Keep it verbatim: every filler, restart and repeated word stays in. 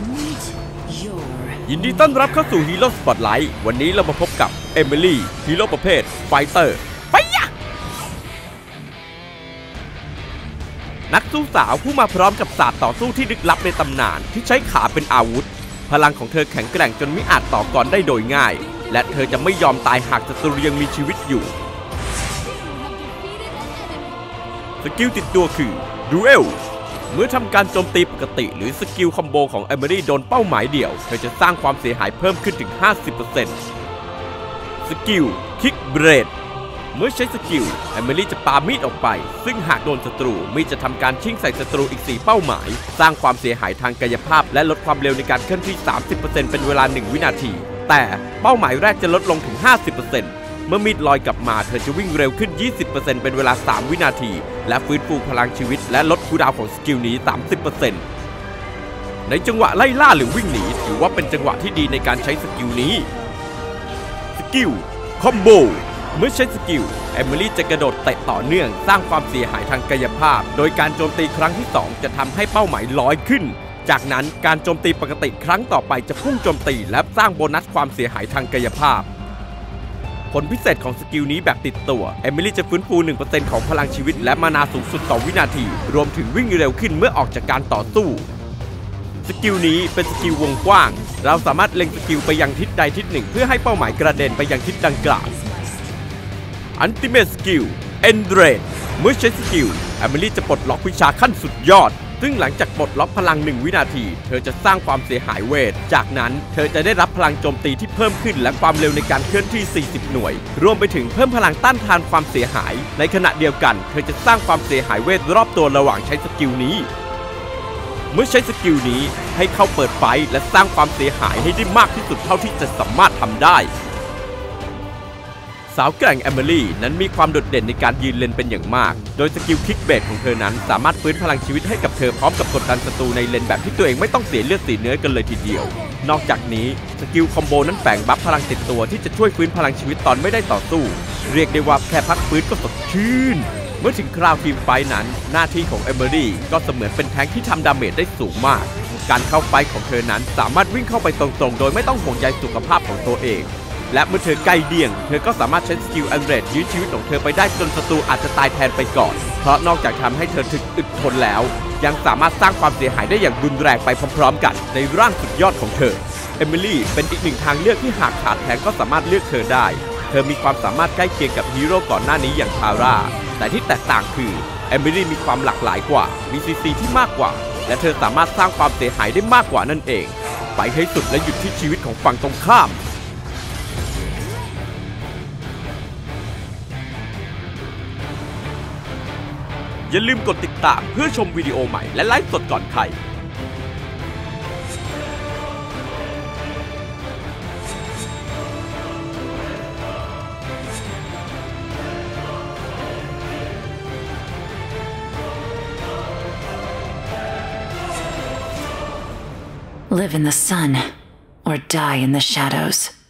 ยินดีต้อนรับเข้าสู่ฮีโร่สปอตไลท์วันนี้เรามาพบกับเอมิลี่ฮีโร่ประเภทไฟเตอร์ไปยะนักสู้สาวผู้มาพร้อมกับศาสตร์ต่อสู้ที่ลึกลับในตำนานที่ใช้ขาเป็นอาวุธพลังของเธอแข็งแกร่งจนมิอาจต่อกรได้โดยง่ายและเธอจะไม่ยอมตายหากศัตรูยังมีชีวิตอยู่สกิลติดตัวคือดูเอลเมื่อทำการโจมตีปกติหรือสกิลคอมโบของเอมิลี่โดนเป้าหมายเดี่ยวเธอจะสร้างความเสียหายเพิ่มขึ้นถึง ห้าสิบเปอร์เซ็นต์ สกิลคิกเบรดเมื่อใช้สกิลเอมิลี่จะปามีดออกไปซึ่งหากโดนศัตรูมีดจะทำการชิ่งใส่ศัตรูอีกสี่เป้าหมายสร้างความเสียหายทางกายภาพและลดความเร็วในการเคลื่อนที่ สามสิบเปอร์เซ็นต์ เป็นเวลาหนึ่งวินาทีแต่เป้าหมายแรกจะลดลงถึง ห้าสิบเปอร์เซ็นต์เมื่อมีดลอยกลับมาเธอจะวิ่งเร็วขึ้น ยี่สิบเปอร์เซ็นต์ เป็นเวลาสามวินาทีและฟื้นฟูพลังชีวิตและลดคูลดาวน์ของสกิลนี้ สามสิบเปอร์เซ็นต์ ในจังหวะไล่ล่าหรือวิ่งหนีถือว่าเป็นจังหวะที่ดีในการใช้สกิลนี้สกิลคอมโบเมื่อใช้สกิลเอมิลี่จะกระโดดเตะต่อเนื่องสร้างความเสียหายทางกายภาพโดยการโจมตีครั้งที่สองจะทำให้เป้าหมายลอยขึ้นจากนั้นการโจมตีปกติครั้งต่อไปจะพุ่งโจมตีและสร้างโบนัสความเสียหายทางกายภาพผลพิเศษของสกิลนี้แบบติดตัวเอมิลี่จะฟื้นฟู หนึ่งเปอร์เซ็นต์ ของพลังชีวิตและมานาสูงสุดต่อวินาทีรวมถึงวิ่งเร็วขึ้นเมื่อออกจากการต่อสู้สกิลนี้เป็นสกิลวงกว้างเราสามารถเล็งสกิลไปยังทิศใดทิศหนึ่งเพื่อให้เป้าหมายกระเด็นไปยังทิศดังกล่าวอัลติเมทสกิลเอนเดรดเมื่อใช้สกิลเอมิลี่จะปลดล็อกวิชาขั้นสุดยอดซึ่งหลังจากปลดล็อกพลังหนึ่งวินาทีเธอจะสร้างความเสียหายเวทจากนั้นเธอจะได้รับพลังโจมตีที่เพิ่มขึ้นและความเร็วในการเคลื่อนที่สี่สิบหน่วยรวมไปถึงเพิ่มพลังต้านทานความเสียหายในขณะเดียวกันเธอจะสร้างความเสียหายเวทรอบตัวระหว่างใช้สกิลนี้เมื่อใช้สกิลนี้ให้เข้าเปิดไฟและสร้างความเสียหายให้ได้มากที่สุดเท่าที่จะสามารถทำได้สาวแกร่งเอมิลี่นั้นมีความโดดเด่นในการยืนเลนเป็นอย่างมากโดยสกิลคิกเบสของเธอนั้นสามารถฟื้นพลังชีวิตให้กับเธอพร้อมกับกดดันศัตรูในเลนแบบที่ตัวเองไม่ต้องเสียเลือดเสียเนื้อกันเลยทีเดียวนอกจากนี้สกิลคอมโบนั้นแฝงบัฟพลังติดตัวที่จะช่วยฟื้นพลังชีวิตตอนไม่ได้ต่อสู้เรียกได้ว่าแค่พักฟื้นก็สดชื่นเมื่อถึงคราวทีมไฟนั้นหน้าที่ของเอมิลี่ก็เสมือนเป็นแทงค์ที่ทำดาเมจได้สูงมากการเข้าไฟของเธอนั้นสามารถวิ่งเข้าไปตรงๆโดยไม่ต้องห่วงใยสุขภาพของตัวเองและเมื่อเธอใกล้เดี่ยงเธอก็สามารถใช้สกิลอันเรดยื้อชีวิตของเธอไปได้จนศัตรูอาจจะตายแทนไปก่อนเพราะนอกจากทำให้เธอถึกอึดทนแล้วยังสามารถสร้างความเสียหายได้อย่างรุนแรงไปพร้อมๆกันในร่างสุดยอดของเธอเอมิลี่เป็นอีกหนึ่งทางเลือกที่หากขาดแทนก็สามารถเลือกเธอได้เธอมีความสามารถใกล้เคียงกับฮีโร่ก่อนหน้านี้อย่างทาร่าแต่ที่แตกต่างคือเอมิลี่มีความหลากหลายกว่ามีซีซีที่มากกว่าและเธอสามารถสร้างความเสียหายได้มากกว่านั่นเองไปให้สุดและหยุดที่ชีวิตของฝั่งตรงข้ามอย่าลืมกดติดตามเพื่อชมวิดีโอใหม่และไลฟ์สดก่อนใคร Live in the sun or die in the shadows.